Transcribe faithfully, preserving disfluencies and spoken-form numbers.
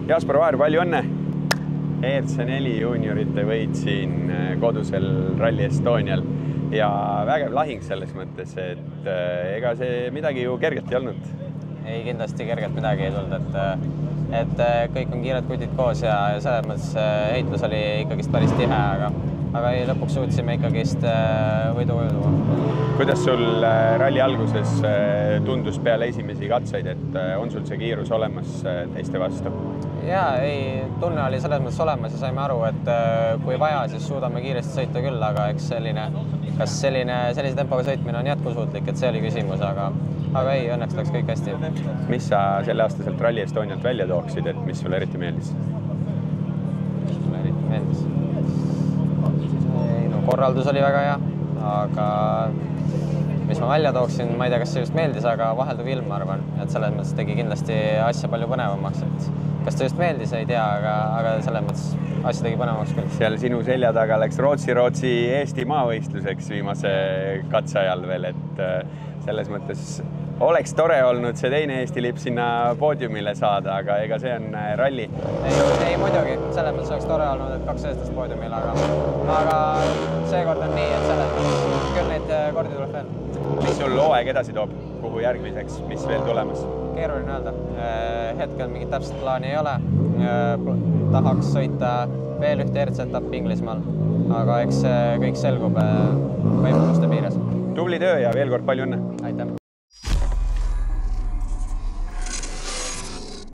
Jasper Vaher, palju õnne! E R C neli juuniorite võit siin kodusel Rally Estonial ja vägev lahing selles mõttes, et ega see midagi ju kergelt ei olnud. Ei, kindlasti kergelt midagi ei tulnud, et, et kõik on kiired kutid koos ja selles mõttes heitlus oli ikkagist päris tihe, aga, aga ei, lõpuks suutsime ikkagist võidu võidu. Kuidas sul ralli alguses tundus peale esimesi katseid, et on sul see kiirus olemas teiste vastu? Jaa, ei, tunne oli selles mõttes olemas ja saime aru, et kui vaja, siis suudame kiiresti sõita küll, aga eks selline, kas selline, sellise tempoga sõitmine on jätkusuutlik, et see oli küsimus, aga, aga ei, õnneks läks kõik hästi. Mis sa selle aastaselt Rally Estonialt välja tooksid, et mis sulle eriti meeldis? Mis mulle eriti meeldis? Ei, no, korraldus oli väga hea, aga mis ma välja tooksin, ma ei tea, kas see just meeldis, aga vahelduv ilm, ma arvan, et selles mõttes tegi kindlasti asja palju põnevamaks, et kas ta just meeldis, ei tea, aga, aga selles mõttes asja tegi põnevamaks küll. Seal sinu selja taga läks Rootsi-Rootsi Eesti maavõistluseks viimase katse ajal veel, et selles mõttes oleks tore olnud see teine Eesti lipp sinna poodiumile saada, aga ega see on ralli. Ei, ei muidugi, selles mõttes oleks tore olnud, et kaks eestlast poodiumile, aga, aga seekord on nii, et selles mõttes küll neid kordi tuleb veel. Mis sul hooaeg edasi toob? Kuhu järgmiseks? Mis veel tulemas? Keeruline öelda. Hetkel mingit täpset plaani ei ole. Tahaks sõita veel ühte E R C etappi Inglismaal, aga eks kõik selgub võimaluste piires. Tubli töö ja veel kord palju õnne! Aitäh!